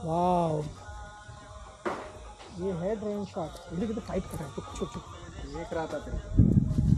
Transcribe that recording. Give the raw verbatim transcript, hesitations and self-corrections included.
वाह, ये है ड्रोन शॉट। ये तो फाइट कर रहा है, चुप चुप चुप। देख रहा था तेरे को।